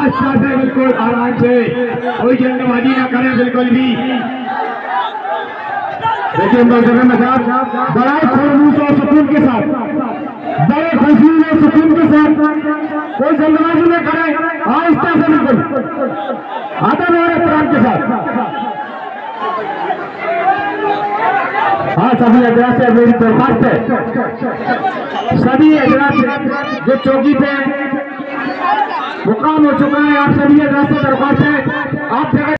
आस्था से, बिल्कुल आराम से, कोई जल्दबाजी ना करें बिल्कुल भी। देखिए में साहब बड़ा खरगोश और सुकून के साथ, बड़े खुशी और सुकून के साथ, कोई जल्दबाजी न करें, आहिस्ता से बिल्कुल आदर और एहतराम के साथ। हाँ, सभी हजरात से मेरी दरख्वास्त है, सभी हजरात जो चौकी पे मुकाम हो चुका है, आप सभी हजरात से दरख्वास्त है, आप जगह